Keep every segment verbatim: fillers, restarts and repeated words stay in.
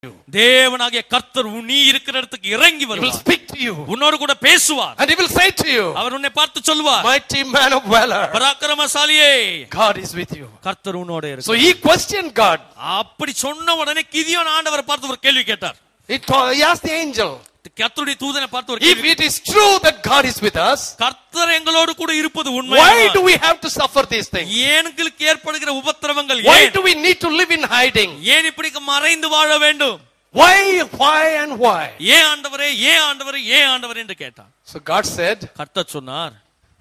தேவனாகிய கர்த்தர் நீ இருக்கிற இடத்துக்கு இறங்கி வருவார். He will speak to you. உன்னோடு கூட பேசுவார். And he will say to you, அவர் உன்னை பார்த்து சொல்வார், mighty man of valor, பராக்கிரமசாலியே, God is with you. கர்த்தர் உன்னோடு இருக்கிறார். So he questioned God. அப்படி சொன்ன உடனே கிதியோன் ஆண்டவரை பார்த்து ஒரு கேள்வி கேட்டார். He, told, he asked the angel, கர்த்தருடைய தூதனை பார்த்து ஒரு if கேள்வி, it is true that God is with us, கர்த்தர் எங்களோடு கூட இருப்பது why உண்மையா? do we have to suffer these things? ஏன் எங்களுக்கு ஏற்படுகிற உபத்திரவங்கள் Why ஏன்? do we need to live in hiding? ஏன் இப்படி மறைந்து வாழ வேண்டும்? Why, why and why? ஏன் ஆண்டவரே, ஏன் ஆண்டவரே, ஏன் ஆண்டவரே என்று கேட்டான். So God said, கர்த்தர் சொன்னார்,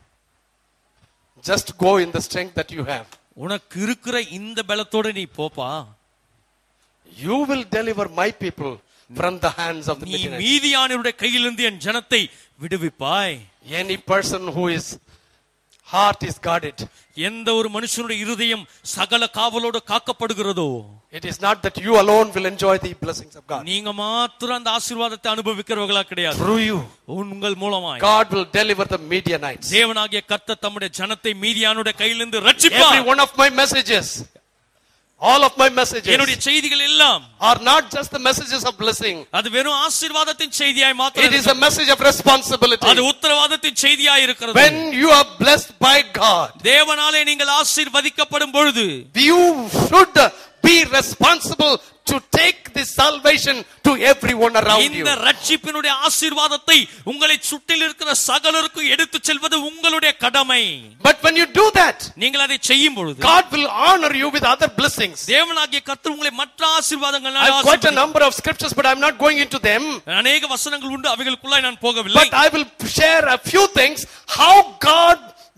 just go in the strength that you have. உனக்கு இருக்கிற இந்த பலத்தோட நீ போப்பா. You will deliver my people from the hands of the நீ Midianites. மீதியானவருடைய கையிலிருந்து என் ஜனத்தை விடுவிப்பாய். Any person who is heart is guarded. எந்த ஒரு மனுஷனுடைய இருதயம் சகல காவலோடு காக்கப்படுகிறதோ, It is not that you alone will enjoy the blessings of God. நீங்க மாத்திரம் அந்த ஆசீர்வாதத்தை அனுபவிக்கிறவர்களா கிடையாது. Through you, உங்கள் மூலமாய் God will deliver the Midianites. தேவனாகிய கர்த்தர் தம்முடைய ஜனத்தை மீதியானுடைய கையிலிருந்து ரட்சிப்பார். Every one of my messages, all of my messages என்னுடைய செய்திகள் எல்லாம் are not just the messages of blessing. அது வெறும் ஆசீர்வாதத்தின் செய்தியாய் மாத்திரம் It is a message of responsibility. அது உத்தரவாதத்தின் செய்தியாய் இருக்கிறது. When you are blessed by God, தேவனாலே நீங்கள் ஆசீர்வதிக்கப்படும் பொழுது you should be responsible to take this salvation to everyone around you. இந்த ரட்சிப்பினுடைய ஆசீர்வாதத்தை உங்களை சுற்றில் இருக்கிற சகலருக்கும் எடுத்து செல்வது உங்களுடைய கடமை. But when you do that, நீங்கள் அதை செய்யும் பொழுது God will honor you with other blessings. தேவனாகிய கர்த்தர் உங்களை மற்ற ஆசீர்வாதங்களால் I have quite a number of scriptures, but I am not going into them. அநேக வசனங்கள் உண்டு, அவைகளுக்குள்ளாய் நான் போகவில்லை. But I will share a few things how God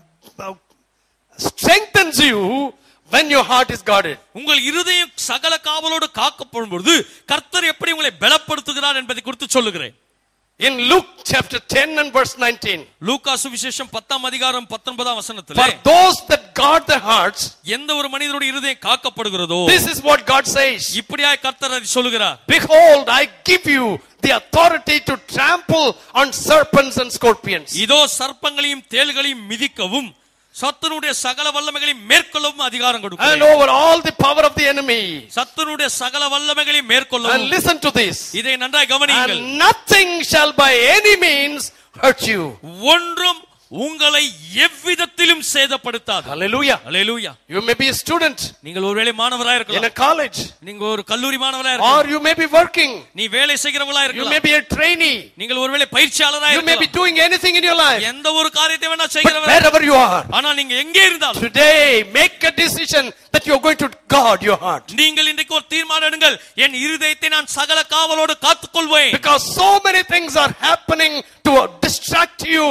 strengthens you when your heart is guarded. உங்கள் இருதயம் சகல காவலோடு காக்கப்படும் பொழுது கர்த்தர் எப்படி உங்களை பலப்படுத்துகிறார் என்பதை குறித்து சொல்லுகிறேன். In Luke chapter ten and verse nineteen, லூக்கா சுவிசேஷம் பத்தாம் அதிகாரம் பத்தொன்பதாம் வசனத்திலே, for those that guard their hearts, எந்த ஒரு மனிதனுடைய இருதயம் காக்கப்படுகிறதோ, this is what God says, இப்படியாய் கர்த்தர் அதை சொல்லுகிறார், behold, I give you the authority to trample on serpents and scorpions. இதோ சர்ப்பங்களையும் தேள்களையும் மிதிக்கவும் சத்துருடைய சகல வல்லமைகளையும் மேற்கொள்ளவும் அதிகாரம் and கொடுக்கிறேன். over all the power of the enemy. சத்துருடைய சகல வல்லமைகளையும் மேற்கொள்ளவும். And listen to this, இதை நன்றாய் கவனியுங்கள். and nothing shall by any means hurt you. ஒன்றும் உங்களை எவ்விதத்திலும் சேதப்படுத்தாது. Hallelujah. Hallelujah. You may be a student நீங்கள் ஒருவேளை மாணவராய் in a இருக்கலாம், college, நீங்க ஒரு கல்லூரி மாணவராய் or இருக்கலாம், you may be working, நீ வேலை செய்கிறவளா you may இருக்கலாம், be a trainee, நீங்கள் ஒருவேளை பயிற்சியாளராய் you may be இருக்கலாம், doing anything in your life. எந்த ஒரு காரியத்தை வேணா But செய்கிறவரா, wherever you are, ஆனா நீங்க எங்கே இருந்தாலும் today make a decision that you are going to guard your heart. நீங்கள் இன்றைக்கு ஒரு தீர்மானம் எடுங்கள், என் இருதயத்தை நான் சகல காவலோடு காத்துக்கொள்வேன். Because so many things are happening to distract you,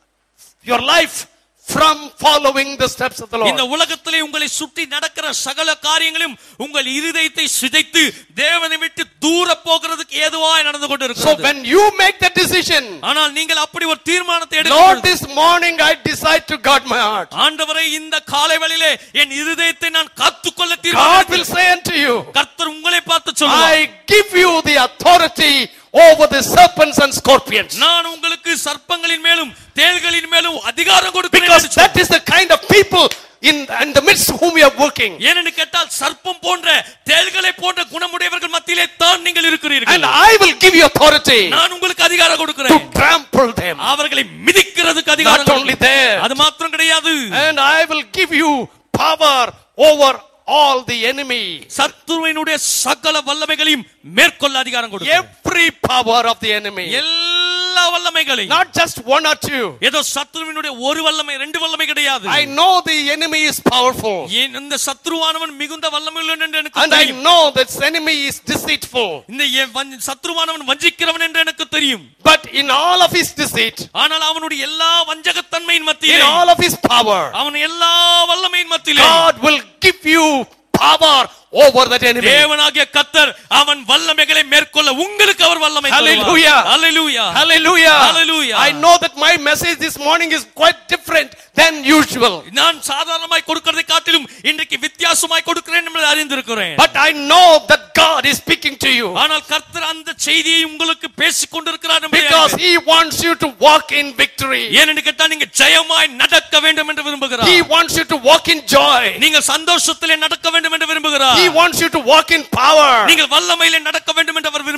your life, from following the steps of the இந்த Lord. உலகத்திலே உங்களை சுற்றி நடக்கிற சகல காரியங்களும் உங்கள் இருதயத்தை சிதைத்து தேவனை விட்டு தூர போகிறதுக்கு ஏதுவாய் நடந்து So கொண்டிருக்கிறது. when you make that decision, ஆனால் நீங்கள் அப்படி ஒரு தீர்மானத்தை Lord, எடுங்கள், this morning I decide to guard my heart. ஆண்டவரே இந்த காலை வேளையிலே என் இருதயத்தை நான் காத்துக்கொள்ள God will தீர்மானிக்கிறேன். say unto you, கர்த்தர் உங்களை பார்த்து சொல்வார், I give you the authority over the serpents and scorpions. நான் உங்களுக்கு சர்ப்பங்களின் மேலும் தேள்களின் மேலும் அதிகாரம் கொடுக்கிறேன். Because that is the kind of people in, in the midst of whom we are working. ஏனென்று கேட்டால் சர்ப்பம் போன்ற தேள்களை போன்ற குணமுடையவர்கள் மத்தியிலே தான் நீங்கள் இருக்கிறீர்கள். And I will give you authority நான் உங்களுக்கு அதிகாரம் to கொடுக்கிறேன், trample them. அவர்களை மிதிக்கிறதுக்கு Not அதிகாரம் only கொடுக்கிறேன். there, அது மாத்திரம் கிடையாது, and I will give you power over all the enemy. சத்துருவினுடைய சகல வல்லமைகளையும் மேற்கொள்ள அதிகாரம் கொடுக்கிறேன். Every power of the enemy. எல்லா வல்லமைகளையும், Not just one or two. ஏதோ சத்துருவினுடைய ஒரு வல்லமை ரெண்டு வல்லமை கிடையாது. I know the enemy is powerful. ஏன் இந்த சத்துருவானவன் மிகுந்த வல்லமை உள்ளவன் என்று எனக்கு And I தெரியும். know that enemy is deceitful. இந்த என் வஞ்ச- சத்துருவானவன் வஞ்சிக்கிறவன் என்று எனக்கு தெரியும். But in all of his deceit, ஆனால் அவனுடைய எல்லா வஞ்சகத்தன்மையின் in மத்தியிலே, all of his power, அவன் எல்லா வல்லமையின் மத்தியிலே God will give you power over that enemy. தேவனாகிய கர்த்தர் அவன் வல்லமைகளை மேற்கொள்ள உங்களுக்கு அவர் வல்லமை தருவார். Hallelujah. Hallelujah. Hallelujah. Hallelujah. I know that my message this morning is quite different than usual. நான் சாதாரணமாய் கொடுக்கிறதை காட்டிலும் இன்றைக்கு வித்தியாசமாய் கொடுக்கிறேன் என்பதை அறிந்திருக்கிறேன். But I know that God is speaking to you. ஆனால் கர்த்தர் அந்த செய்தியை உங்களுக்கு பேசிக் கொண்டிருக்கிறார் என்பதை Because அறிவேன். He wants you to walk in victory. ஏனென்று கேட்டால் நீங்கள் ஜெயமாய் நடக்க வேண்டும் என்று விரும்புகிறார். He wants you to walk in joy. நீங்கள் சந்தோஷத்திலே நடக்க வேண்டும் என்று விரும்புகிறார். He wants you to walk in power. நீங்கள் வல்லமையிலே நடக்க வேண்டும் என்று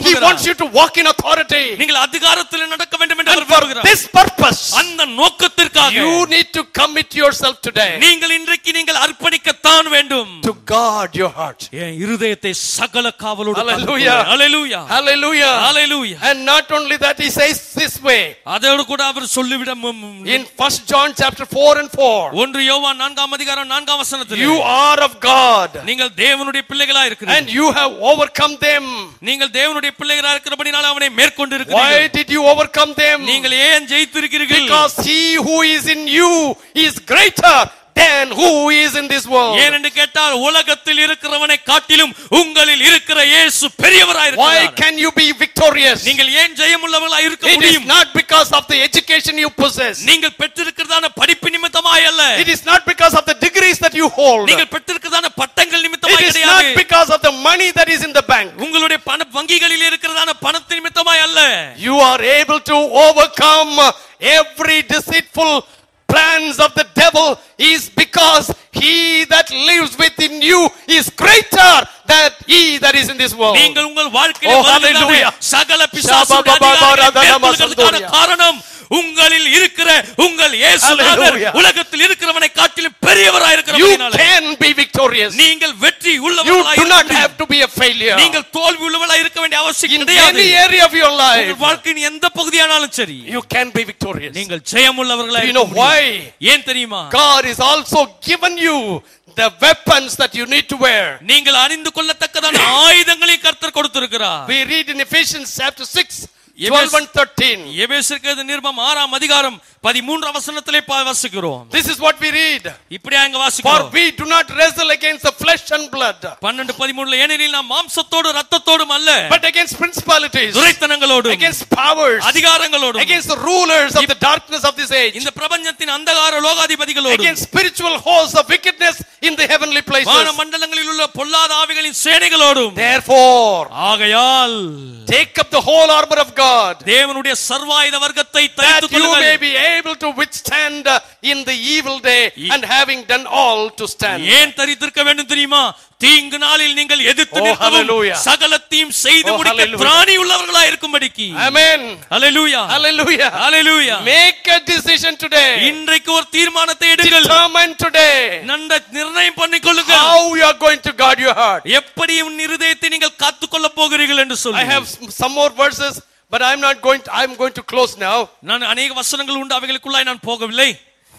விரும்புகிறார். wants you to walk in authority. நீங்கள் அதிகாரத்தில் நடக்க வேண்டும் என்று And அவர் for விரும்புகிறார். this purpose, அந்த நோக்கத்திற்காக you need to commit yourself today நீங்கள் இன்றைக்கு நீங்கள் அர்ப்பணிக்கத்தான் வேண்டும். to guard your heart. என் இருதயத்தை சகல காவலோடு Hallelujah. காத்துக்கொள்ளுங்கள். Hallelujah. Hallelujah. Hallelujah. And not only that, he says this way அதோடு கூட அவர் சொல்லிவிட in First John chapter four and four. ஒன்று யோவான் நான்காம் அதிகாரம் நான்காம் வசனத்தில் You are of God, நீங்கள் தேவனுடைய பிள்ளைகளா இருக்கிறீர்கள். and you have overcome them. நீங்கள் தேவனுடைய பிள்ளைகளா இருக்கிறபடியால் அவனை மேற்கொண்டு Why இருக்கிறீர்கள். did you overcome them? நீங்கள் ஏன் ஜெயித்திருக்கிறீர்கள்? Because he who is in you is greater than who is in this world. ஏன் என்று கேட்டால் உலகத்தில் இருக்கிறவனை காட்டிலும் உங்களில் இருக்கிற இயேசு பெரியவராய் Why இருக்கிறார். can you be victorious? நீங்கள் ஏன் ஜெயமுள்ளவர்களாய் இருக்க It is முடியும்? not because of the education you possess. நீங்கள் பெற்றிருக்கிறதான படிப்பு நிமித்தமாய் அல்ல. It is not because of the degrees that you hold. நீங்கள் பெற்றிருக்கிறதான பட்டங்கள் It நிமித்தமாய் is கிடையாது. not because of the money that is in the bank. உங்களுடைய பண வங்கிகளில் இருக்கிறதான பணத்தின் நிமித்தமாய் அல்ல. You are able to overcome every deceitful plans of the devil is because he that lives within you is greater than he that is in this world. நீங்கள் உங்கள் வாழ்க்கையில் Oh, வருகிறதான hallelujah. சகல பிசாசுடைய அதிகாரங்களை மேற்கொள்வதற்கான காரணம் உங்களில் இருக்கிற உங்கள் இயேசுநாதர் Hallelujah. உலகத்தில் இருக்கிறவனை காட்டிலும் பெரியவராய் You இருக்கிறபடியால் can be victorious. நீங்கள் வெற்றி You உள்ளவர்களாய் do not இருக்க have to be a failure. நீங்கள் தோல்வி உள்ளவர்களாய் இருக்க வேண்டிய அவசியம் In கிடையாது. any area of your life, உங்கள் வாழ்க்கையின் எந்த பகுதியானாலும் சரி you can be victorious. நீங்கள் ஜெயமுள்ளவர்களாய் Do you இருக்க know why? முடியும். ஏன் தெரியுமா? God is also given you the weapons that you need to wear. நீங்கள் அணிந்து கொள்ளத்தக்கதான ஆயுதங்களை கர்த்தர் கொடுத்திருக்கிறார். We read in Ephesians chapter six, twelve and thirteen. எபேசியருக்கு நிருபம் ஆறாம் அதிகாரம் பதிமூன்றாம் வசனத்திலே வாசிக்கிறோம். This is what we read. இப்படியே அங்க For வாசிக்கிறோம். we do not wrestle against the flesh and blood, பன்னிரண்டு பதிமூன்றுல ஏனெனில் நாம் மாம்சத்தோடு இரத்தத்தோடும் அல்ல, but against principalities, துரைத்தனங்களோடும், against powers, அதிகாரங்களோடும், against the rulers of the darkness of this age, இந்த பிரபஞ்சத்தின் அந்தகார லோகாதிபதிகளோடும், against spiritual hosts of wickedness in the heavenly places. வான மண்டலங்களில் உள்ள பொல்லாத ஆவிகளின் சேனைகளோடும். Therefore, ஆகையால் take up the whole armor of God, தேவனுடைய சர்வாயுத வர்க்கத்தை that தரித்துக் you may கொள்ளுங்கள். be able to withstand uh, in the evil day, and having done all to stand. ஏன் தரித்திருக்க வேண்டும் தெரியுமா? தீங்கு நாளில் நீங்கள் எதிர்த்து Oh, நிற்கவும் hallelujah. சகலத்தையும் செய்து Oh, முடிக்க hallelujah. திராணி உள்ளவர்களாய் இருக்கும்படிக்கு. Amen. Hallelujah. Hallelujah. Hallelujah. Make a decision today. இன்றைக்கு ஒரு தீர்மானத்தை எடுங்கள். Determine today நன்றாக நிர்ணயம் பண்ணிக்கொள்ளுங்கள். how you are going to guard your heart. எப்படி உன் இருதயத்தை நீங்கள் காத்துக்கொள்ள போகிறீர்கள் என்று I சொல்லி. have some more verses, but I'm not going to, I'm going to close now. நான் अनेक வசனங்கள் உண்டு, அவைகளுக்குள்ளாய் நான் போகவில்லை.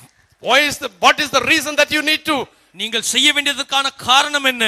Why is the, what is the reason that you need to? நீங்கள் செய்ய வேண்டியதற்கான காரணம் என்ன?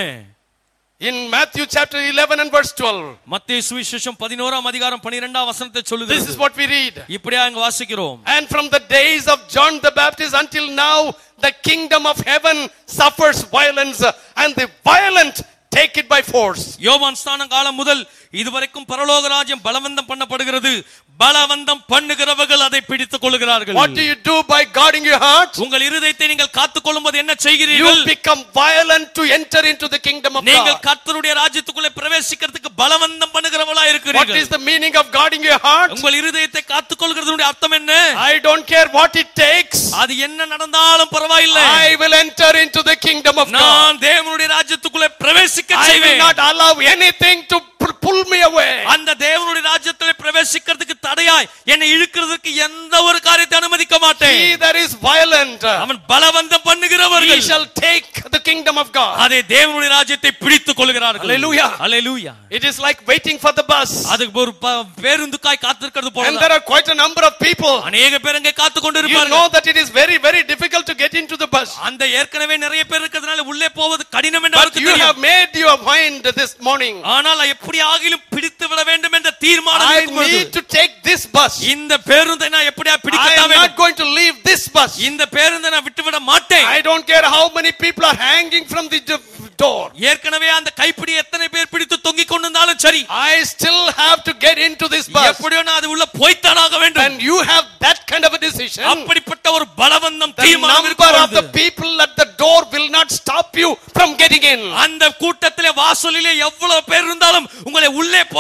In Matthew chapter eleven and verse twelve, மத்தேயு சுவிசேஷம் பதினோராம் அதிகாரம் பன்னிரண்டாம் வசனத்தை this சொல்லுகிறது. is what we read. இப்படியே அங்க வாசிக்கிறோம். And from the days of John the Baptist until now, the kingdom of heaven suffers violence, and the violent take it by force. யோவான் ஸ்நான காலம் முதல் இதுவரைக்கும் பரலோக ராஜ்யம் பலவந்தம் பண்ணப்படுகிறது, பலவந்தம் பண்ணுகிறவர்கள் அதை பிடித்துக் கொள்கிறார்கள். What do you do by guarding your heart? உங்கள் இருதயத்தை நீங்கள் காத்துக் கொள்ளும்போது என்ன செய்கிறீர்கள்? You become violent to enter into the kingdom of நீங்கள் God. கர்த்தருடைய ராஜ்யத்துக்குள்ளே பிரவேசிக்கிறதுக்கு பலவந்தம் பண்ணுகிறவர்களா What இருக்கிறீர்கள். is the meaning of guarding your heart? உங்கள் இருதயத்தை காத்துக் கொள்கிறதுடைய அர்த்தம் என்ன? I don't care what it takes. அது என்ன நடந்தாலும் பரவாயில்லை, I will enter into the kingdom of God. நான் தேவனுடைய ராஜ்யத்துக்குள்ளே பிரவேசிக்க I will செய்வேன். not allow anything to pull me away. அந்த தேவனுடைய ராஜ்யத்திலே பிரவேசிக்கிறதுக்கு தடையாய் என்னை இழுக்கிறதுக்கு எந்த ஒரு காரியத்தை அனுமதிக்க மாட்டேன். He that is violent, அவன் பலவந்தம் he பண்ணுகிறவர்கள் shall take the kingdom of God. அதே தேவனுடைய ராஜ்யத்தை பிடித்துக் கொள்கிறார்கள். Hallelujah. Hallelujah. It is like waiting for the bus. அது ஒரு ப- பேருந்துக்காய் காத்திருக்கிறது போல. And there are quite a number of people. அநேக பேர் அங்கே காத்துக் You கொண்டிருப்பார்கள். know that it is very, very difficult to get into the bus. அந்த ஏற்கனவே நிறைய பேர் இருக்கிறதுனால உள்ளே போவது கடினம் என்று But அவருக்கு you தெரியும். have made your mind this morning. ஆனால் எப்படி ஆகிலும் பிடித்து விட வேண்டும் என்ற தீர்மானம் I இருக்கும் பொழுது, need to take this bus. இந்த பேருந்தை நான் எப்படியா I பிடிக்கத்தான் am not வேண்டும். going to leave this bus. இந்த பேருந்தை நான் விட்டுவிட மாட்டேன். I don't care how many people are hanging from the do- door. ஏற்கனவே அந்த கைப்பிடி எத்தனை பேர் பிடித்து தொங்கிக் கொண்டிருந்தாலும் சரி, I still have to get into this bus. எப்படியோ நான் அது உள்ள போய்த்தானாக வேண்டும். And you have that kind of a decision. அப்படிப்பட்ட ஒரு பலவந்தம் The தீர்மானம் number of the இருக்கும். people at the door will not stop you from getting in. அந்த கூட்டத்திலே வாசலிலே எவ்வளவு பேர் இருந்தாலும் உங்களை உள்ளே போகிறதுக்கு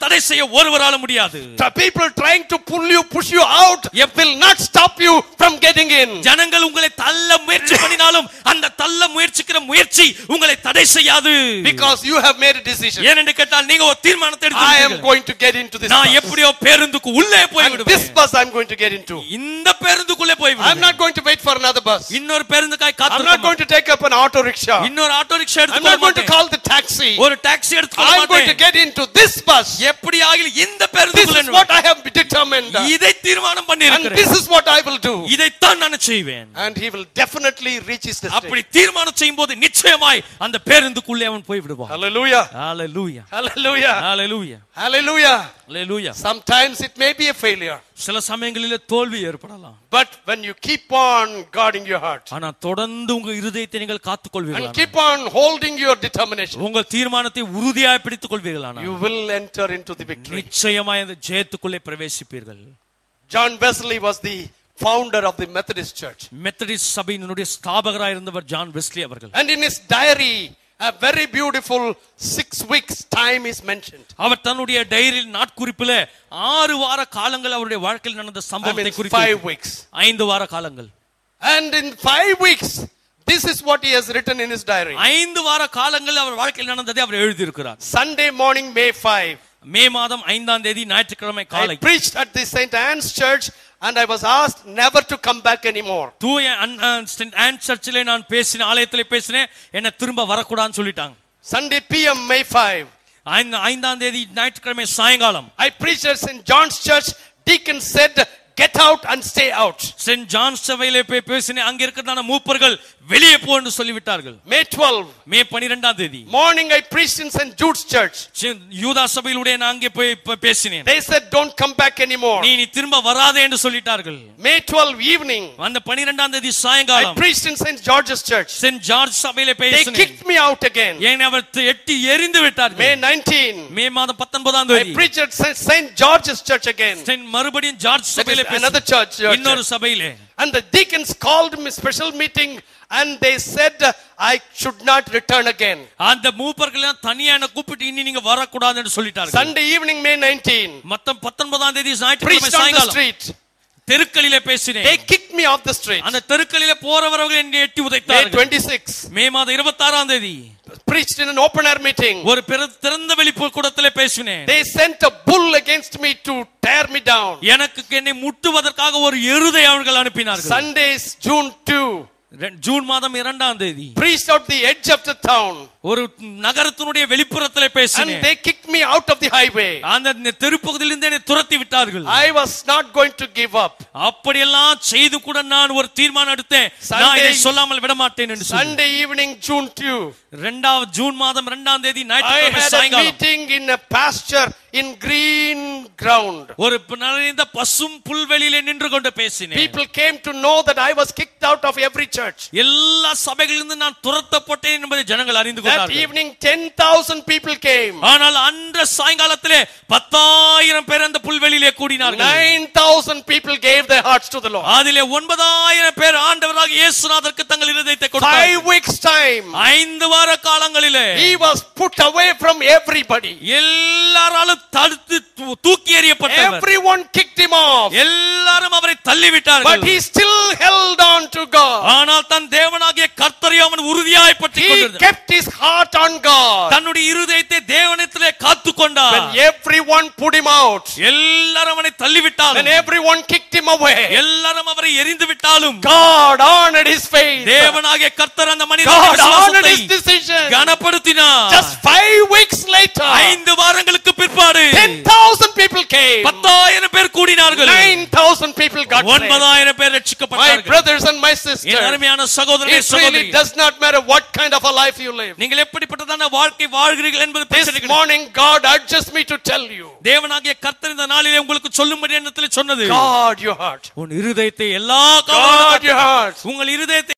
தடை செய்ய ஒருவரால முடியாது. The people trying to pull you, push you out, will not stop you from getting in. ஜனங்கள் உங்களை தள்ள முயற்சி பண்ணினாலும் அந்த தள்ள முயற்சிக்கிற முயற்சி உங்களை தடை செய்யாது. Because you have made a decision. ஏனென்று கேட்டால் நீங்க ஒரு தீர்மானத்தை I am எடுத்துட்டீங்க. going to get into this நான் bus. எப்படியோ பேருந்துக்கு உள்ளே போய் விடுவேன். This bus I am going to get into. இந்த பேருந்துக்குள்ளே போய் I am விடுவேன். not going to wait for another bus. இன்னொரு பேருந்துக்காய் I am not going காத்திருக்க to take up an auto rickshaw. இன்னொரு auto rickshaw I am not going to எடுத்துக்க call the taxi. ஒரு taxi எடுத்துக்க I am going to மாட்டேன். get into this bus. எப்படி ஆகிலும் இந்த This பேருந்துக்குள்ளே is what I have determined. இதை தீர்மானம் பண்ணி And இருக்கிறேன். this is what I will do. இதைத்தான் நான் செய்வேன். And he will definitely reach his அப்படி destination. தீர்மானம் செய்யும்போது நிச்சயமாய் அந்த பேருந்துக்குள்ளே அவன் போய் விடுவான். Hallelujah. Hallelujah Hallelujah. Hallelujah Hallelujah. Hallelujah. Sometimes it may be a failure. சில சமயங்களிலே தோல்வி ஏற்படலாம். But when you keep on guarding your heart ஆனா தொடர்ந்து உங்க இருதயத்தை நீங்கள் and காத்துக்கொள்வீர்களா, keep on holding your determination, உங்கள் தீர்மானத்தை உறுதியாய் பிடித்துக் கொள்வீர்களானா you will enter into the victory. நிச்சயமாய் அந்த ஜெயத்துக்குள்ளே பிரவேசிப்பீர்கள். John Wesley was the founder of the Methodist Church. Methodist சபையினுடைய ஸ்தாபகராய் இருந்தவர் ஜான் வெஸ்லி அவர்கள். And in his diary, a very beautiful six weeks time is mentioned. அவர் தன்னுடைய டைரியில் நாட்குறிப்பில ஆறு வார காலங்கள் அவருடைய வாழ்க்கையில் நடந்த I சம்பவத்தை mean, குறித்து five weeks. ஐந்து வார காலங்கள். And in five weeks, this is what he has written in his diary. ஐந்து வார காலங்கள் அவர் வாழ்க்கையில் நடந்ததை அவர் எழுதியிருக்கிறார். Sunday morning, May fifth, மே மாதம் ஐந்தாம் தேதி ஞாயிற்றுக்கிழமை I காலை preached at the Saint Anne's Church and I was asked never to come back anymore. தூய செயின்ட் ஆன் சர்ச்சிலே நான் பேசின ஆலயத்திலே பேசினேன், என்ன திரும்ப வரக்கூடாதுன்னு சொல்லிட்டாங்க. Sunday P M, May fifth, ஐந்து- ஐந்தாம் தேதி ஞாயிற்றுக்கிழமை சாயங்காலம் I preached at Saint John's Church. Deacon said, get out and stay out. Saint John சபையிலே போய் பேசினேன், அங்க இருக்கிறதான மூப்பர்கள் வெளியே போ என்று சொல்லிவிட்டார்கள். May twelfth, மே பன்னிரெண்டாம் தேதி morning I preached in Saint Jude's Church. சி- யூதா சபையிலுடைய நான் அங்கே போய் ப- பேசினேன். They said, don't come back anymore. நீ நீ திரும்ப வராதே என்று சொல்லிட்டார்கள். May twelfth evening, அந்த பன்னிரெண்டாம் தேதி I சாயங்காலம் preached in Saint George's Church. Saint George சபையிலே They பேசினேன். kicked me out again. ஏன் அவர் தி- எட்டி எறிந்து May விட்டார்கள். nineteenth, மே மாதம் பத்தொன்பதாம் I தேதி preached at Saint- Saint George's Church again. Saint மறுபடியும் ஜார்ஜ் That is சபையிலே another பேசினேன். church. your இன்னொரு church. சபையிலே And the deacons called me special meeting and they said I should not return again. அந்த மூப்பர்கள் எல்லாம் தனியா என்ன கூப்பிட்டு இனி நீங்க வரக்கூடாது என்று சொல்லிட்டார்கள். Sunday evening, May nineteenth, மொத்தம் பத்தொன்பதாம் தேதி ஞாயிற்றுக்கிழமை preached on the சாயங்காலம் street. தெருக்களிலே பேசினேன். They kicked me off the street. அந்த தெருக்களிலே போறவர்கள் என்னை எட்டி May உதைத்தார்கள். twenty-sixth, மே மாதம் இருபத்தாறாம் தேதி preached in an open air meeting. ஒரு பிற- திறந்த வெளிப்பு கூடத்திலே பேசினேன். They sent a bull against me to tear me down. எனக்கு என்னை முட்டுவதற்காக ஒரு எருதை அவர்கள் அனுப்பினார்கள். Sundays, June second, ரெ- ஜூன் மாதம் இரண்டாம் தேதி preached out the edge of the town. ஒரு நகரத்தினுடைய வெளிப்புறத்திலே And பேசினேன். they kicked me out of the highway. அந்த தெருப்பகுதியிலிருந்து என்னை துரத்தி விட்டார்கள். I was not going to give up. அப்படியெல்லாம் செய்து கூட நான் ஒரு தீர்மானம் எடுத்தேன், நான் Sunday- இதை சொல்லாமல் விட மாட்டேன் என்று சொல்லி. Sunday evening, June second, இரண்டாவது ஜூன் மாதம் இரண்டாம் தேதி I ஞாயிற்றுக்கிழமை had a சாயங்காலம் meeting in a pasture in green ground. ஒரு நிறைந்த பசும் புல்வெளியிலே நின்று கொண்டு பேசினேன். People came to know that I was kicked out of every church. எல்லா சபைகளிலிருந்து நான் துரத்தப்பட்டேன் என்பதை ஜனங்கள் அறிந்து That கொண்டார்கள். evening, ten thousand people came. ஆனால் அன்ற சாயங்காலத்திலே பத்தாயிரம் பேர் அந்த புல்வெளியிலே கூடினார்கள். nine thousand people gave their hearts to the Lord. அதிலே ஒன்பதாயிரம் பேர் ஆண்டவராக இயேசுநாதருக்கு தங்கள் இருதயத்தை Five கொடுத்தார்கள். weeks time, ஐந்து வார காலங்களிலே he was put away from everybody. எல்லாராலும் தடுத்து தூ- தூக்கி எறியப்பட்டவர். Everyone kicked him off. எல்லாரும் அவரை But தள்ளிவிட்டார்கள். he still held on to God. ஆனால் தன் தேவனாகிய கர்த்தரை அவன் உறுதியாய் பற்றிக் He கொண்டிருந்தான். kept his heart on God. தன்னுடைய இருதயத்தை தேவனிடத்திலே காத்துக் கொண்டார். When everyone put him out, எல்லாரும் அவனை when தள்ளிவிட்டாலும், everyone kicked him away, எல்லாரும் அவரை எரிந்து விட்டாலும், God honored his faith. தேவனாகிய கர்த்தர் அந்த God மனிதனுடைய honored his விசுவாசத்தை decision. கனப்படுத்தினார். Just five weeks later, ஐந்து வாரங்களுக்கு பிற்பாடு ten thousand people came. பத்தாயிரம் பேர் கூடினார்கள். nine thousand people got saved. ஒன்பதாயிரம் பேர் My ரட்சிக்கப்பட்டார்கள். brothers and my N sisters, அருமையான சகோதரனே it really சகோதரி, does not matter what kind of a life you live. நீங்கள் எப்படிப்பட்டதான வாழ்க்கை வாழ்கிறீர்கள் என்பது பிரச்சனை This கிடையாது. morning, God urges me to tell you, தேவனாகிய கர்த்தர் இந்த நாளிலே உங்களுக்கு சொல்லும்படி எண்ணத்தில் சொன்னது, guard your heart. உன் இருதயத்தை எல்லா Guard காலங்களிலும் your heart. உங்கள் இருதயத்தை